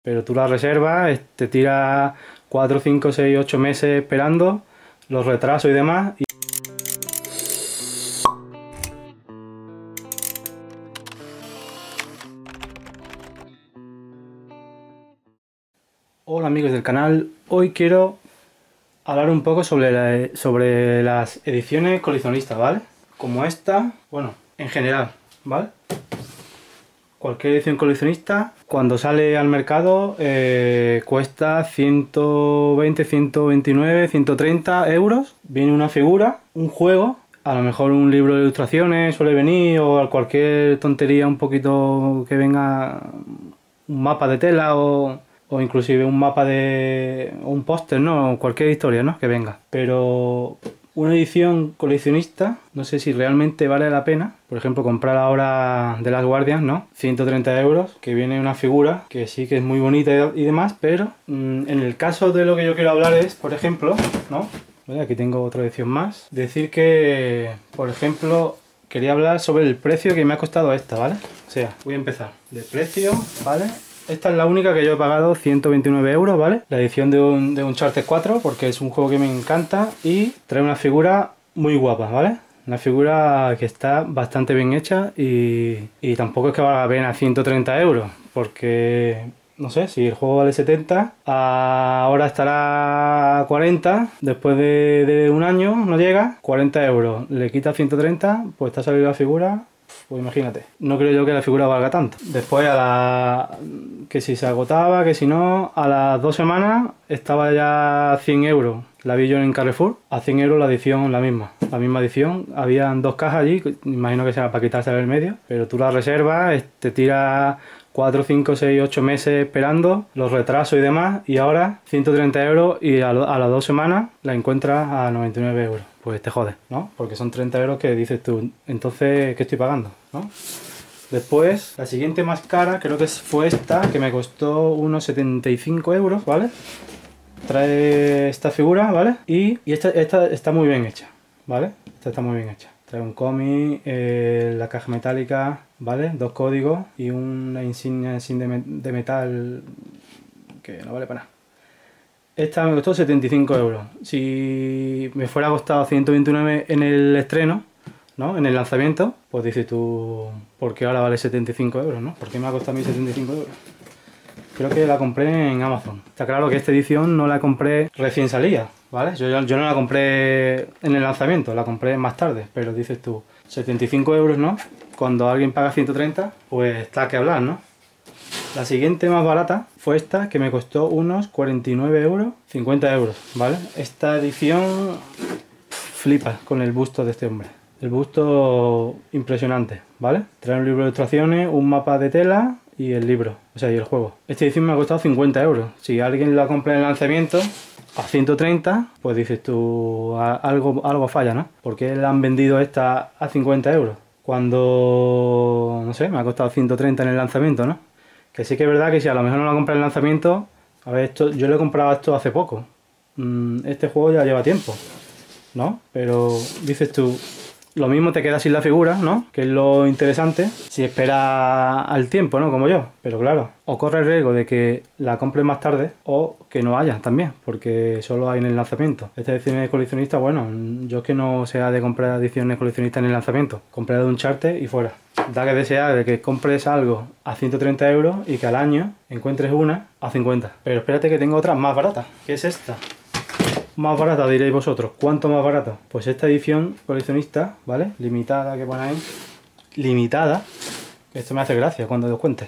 Pero tú la reservas, te tiras 4, 5, 6, 8 meses esperando, los retrasos y demás. Hola amigos del canal, hoy quiero hablar un poco sobre las ediciones coleccionistas, ¿vale? Como esta, bueno, en general, ¿vale? Cualquier edición coleccionista, cuando sale al mercado, cuesta 120, 129, 130 euros. Viene una figura, un juego, a lo mejor un libro de ilustraciones suele venir, o cualquier tontería un poquito que venga, un mapa de tela o inclusive un mapa de un póster, ¿no? Cualquier historia, ¿no? Que venga. Pero una edición coleccionista, no sé si realmente vale la pena. Por ejemplo, comprar ahora de las Guardians, ¿no? 130 euros, que viene una figura que sí que es muy bonita y demás, pero en el caso de lo que yo quiero hablar es, por ejemplo, ¿no? Vale, aquí tengo otra edición más. Decir que, por ejemplo, quería hablar sobre el precio que me ha costado esta, ¿vale? O sea, voy a empezar. De precio, ¿vale? Esta es la única que yo he pagado 129 euros, ¿vale? La edición de Uncharted 4, porque es un juego que me encanta y trae una figura muy guapa, ¿vale? Una figura que está bastante bien hecha y tampoco es que valga la pena 130 euros, porque, no sé, si el juego vale 70, ahora estará a 40, después de un año no llega, 40 euros, le quita 130, pues te ha salido la figura. Pues imagínate, no creo yo que la figura valga tanto. Después que si se agotaba, que si no, a las 2 semanas estaba ya a 100 euros. La vi yo en Carrefour, a 100 euros la edición, la misma edición. Habían 2 cajas allí, imagino que sea para quitarse del medio, pero tú la reservas, te tiras 4, 5, 6, 8 meses esperando, los retrasos y demás, y ahora 130 euros y a las 2 semanas la encuentras a 99 euros. Pues te jodes, ¿no? Porque son 30 euros que dices tú, entonces, ¿qué estoy pagando? ¿No? Después, la siguiente más cara creo que fue esta, que me costó unos 75 euros, ¿vale? Trae esta figura, ¿vale? Y esta está muy bien hecha, ¿vale? Esta está muy bien hecha. Trae un cómic, la caja metálica, ¿vale? 2 códigos y una insignia de metal que no vale para nada. Esta me costó 75 euros. Si me fuera costado 129 en el estreno, ¿no? En el lanzamiento, pues dices tú, ¿por qué ahora vale 75 euros, ¿no? ¿Por qué me ha costado a mí 75 euros? Creo que la compré en Amazon. Está claro que esta edición no la compré recién salida, ¿vale? Yo no la compré en el lanzamiento, la compré más tarde, pero dices tú, 75 euros, ¿no? Cuando alguien paga 130, pues está que hablar, ¿no? La siguiente más barata fue esta, que me costó unos 49 euros, 50 euros, ¿vale? Esta edición flipa con el busto de este hombre. El busto impresionante, ¿vale? Trae un libro de ilustraciones, un mapa de tela y el libro, o sea, y el juego. Esta edición me ha costado 50 euros. Si alguien la compra en el lanzamiento a 130, pues dices tú, algo falla, ¿no? ¿Por qué la han vendido esta a 50 euros? Cuando, no sé, me ha costado 130 en el lanzamiento, ¿no? Que sí que es verdad que si a lo mejor no la compras en el lanzamiento, a ver, yo le he comprado esto hace poco. Este juego ya lleva tiempo, ¿no? Pero dices tú, lo mismo te quedas sin la figura, ¿no? Que es lo interesante, si esperas al tiempo, ¿no? Como yo. Pero claro, o corre el riesgo de que la compres más tarde o que no haya también, porque solo hay en el lanzamiento. Esta edición de coleccionista, bueno, yo es que no sea de comprar ediciones coleccionistas en el lanzamiento. Compré de Uncharted y fuera. Da que desear de que compres algo a 130 euros y que al año encuentres una a 50. Pero espérate que tengo otra más barata. ¿Qué es esta? Más barata, diréis vosotros. ¿Cuánto más barato? Pues esta edición coleccionista, ¿vale? Limitada, que pone ahí. Limitada. Esto me hace gracia cuando os cuente.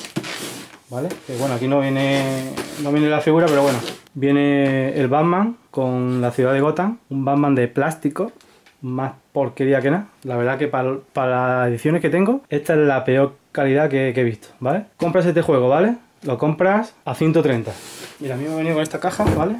¿Vale? Que bueno, aquí no viene la figura, pero bueno. Viene el Batman con la ciudad de Gotham. Un Batman de plástico. Más porquería que nada. La verdad que para las ediciones que tengo, esta es la peor calidad que he visto, ¿vale? Compras este juego, ¿vale? Lo compras a 130. Mira, a mí me ha venido con esta caja, ¿vale?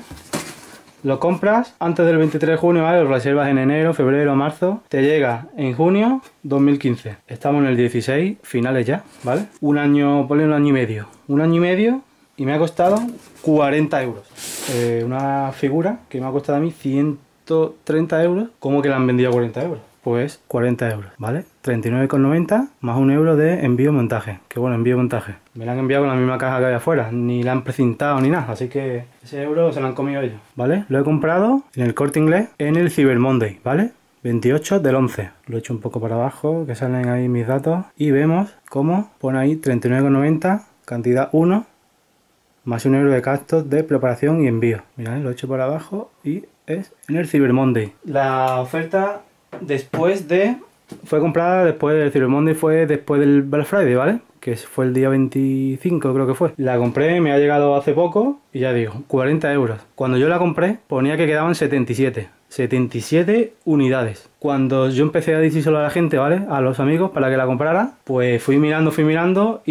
Lo compras antes del 23 de junio, ¿vale? Lo reservas en enero, febrero, marzo. Te llega en junio 2015. Estamos en el 16, finales ya, ¿vale? Un año, ponle un año y medio. Un año y medio y me ha costado 40 euros. Una figura que me ha costado a mí 130 euros. ¿Cómo que la han vendido a 40 euros? pues 40 euros, ¿vale? 39,90 más 1 euro de envío y montaje. Que bueno, envío y montaje. Me la han enviado con la misma caja que hay afuera, ni la han precintado ni nada, así que ese euro se lo han comido ellos, ¿vale? Lo he comprado en el Corte Inglés en el Cyber Monday, ¿vale? 28 del 11. Lo he hecho un poco para abajo, que salen ahí mis datos. Y vemos cómo pone ahí 39,90, cantidad 1, más 1 euro de gastos de preparación y envío. Mirad, lo he hecho por abajo y es en el Cyber Monday. La oferta fue comprada después del Cyber Monday, fue después del Black Friday, ¿vale? Que fue el día 25, creo que fue. La compré, me ha llegado hace poco y ya digo, 40 euros. Cuando yo la compré ponía que quedaban 77 unidades. Cuando yo empecé a decírselo a la gente, ¿vale? A los amigos para que la comprara, pues fui mirando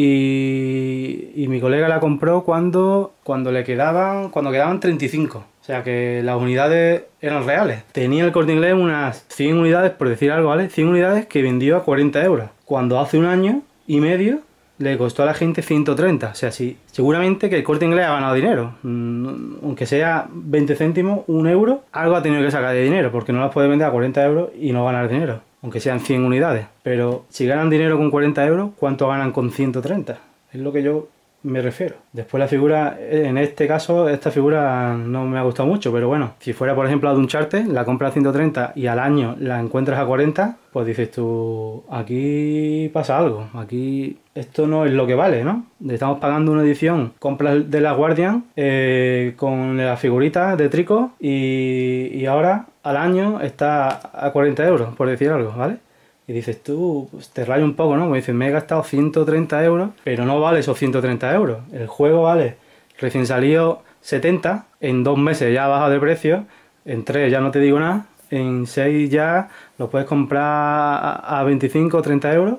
y mi colega la compró cuando quedaban 35. O sea que las unidades eran reales. Tenía el Corte Inglés unas 100 unidades, por decir algo, ¿vale? 100 unidades que vendió a 40 euros. Cuando hace un año y medio le costó a la gente 130. O sea, sí, seguramente que el Corte Inglés ha ganado dinero. Aunque sea 20 céntimos, 1 euro, algo ha tenido que sacar de dinero, porque no las puede vender a 40 euros y no ganar dinero, aunque sean 100 unidades. Pero si ganan dinero con 40 euros, ¿cuánto ganan con 130? Es lo que yo me refiero. Después la figura, en este caso, esta figura no me ha gustado mucho, pero bueno, si fuera por ejemplo la de Uncharted, la compras a 130 y al año la encuentras a 40, pues dices tú, aquí pasa algo, aquí esto no es lo que vale, ¿no? Estamos pagando una edición, compras de la Guardian con las figuritas de Trico y ahora al año está a 40 euros, por decir algo, ¿vale? Y dices tú, pues te rayo un poco, ¿no? Pues dices, me he gastado 130 euros, pero no vale esos 130 euros. El juego vale recién salido 70, en 2 meses ya ha bajado de precio, en 3 ya no te digo nada, en 6 ya lo puedes comprar a 25 o 30 euros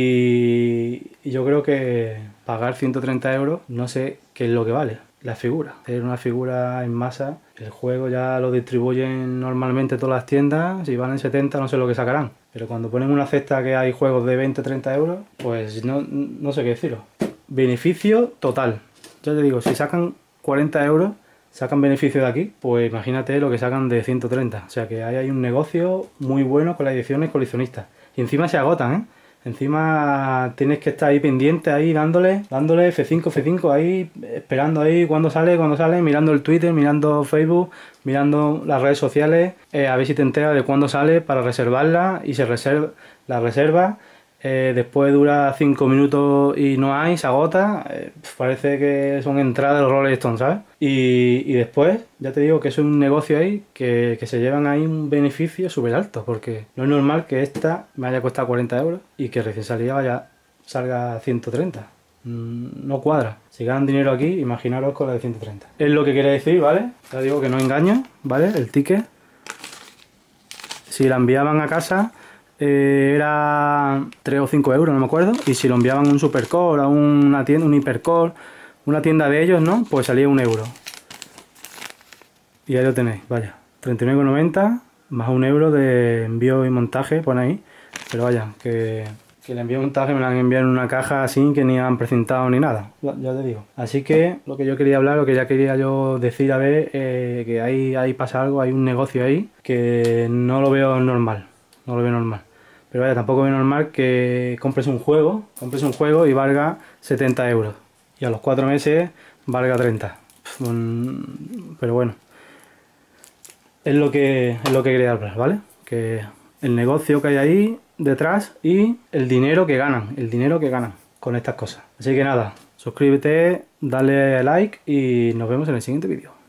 y yo creo que pagar 130 euros no sé qué es lo que vale. La figura, hacer una figura en masa, el juego ya lo distribuyen normalmente todas las tiendas, si valen 70 no sé lo que sacarán, pero cuando ponen una cesta que hay juegos de 20-30 euros, pues no sé qué deciros. Beneficio total, ya te digo, si sacan 40 euros, sacan beneficio de aquí, pues imagínate lo que sacan de 130, o sea que ahí hay un negocio muy bueno con las ediciones coleccionistas, y encima se agotan, ¿eh? Encima tienes que estar ahí pendiente, ahí dándole F5 ahí, esperando ahí cuando sale, mirando el Twitter, mirando Facebook, mirando las redes sociales, a ver si te enteras de cuándo sale para reservarla y se reserva, la reserva, después dura 5 minutos y no hay, se agota, parece que son entradas de los Rolling Stones, ¿sabes? Y después, ya te digo que es un negocio ahí que se llevan ahí un beneficio súper alto, porque no es normal que esta me haya costado 40 euros y que recién salida salga 130. No cuadra. Si ganan dinero aquí, imaginaros con la de 130. Es lo que quiere decir, ¿vale? Ya digo que no engaño, ¿vale? El ticket. Si la enviaban a casa era 3 o 5 euros, no me acuerdo. Y si lo enviaban a un Supercore, a una tienda, un Hipercore, una tienda de ellos, ¿no? Pues salía 1 euro. Y ahí lo tenéis, vaya. 39,90 más 1 euro de envío y montaje, pone ahí. Pero vaya, que el envío y montaje me lo han enviado en una caja así que ni han presentado ni nada, ya te digo. Así que lo que yo quería hablar, lo que ya quería yo decir, a ver, que ahí pasa algo, hay un negocio ahí que no lo veo normal. No lo veo normal. Pero vaya, tampoco veo normal que compres un juego y valga 70 euros. Y a los 4 meses valga 30. Pero bueno. Es lo que quería hablar, ¿vale? Que el negocio que hay ahí detrás y el dinero que ganan con estas cosas. Así que nada, suscríbete, dale like y nos vemos en el siguiente vídeo.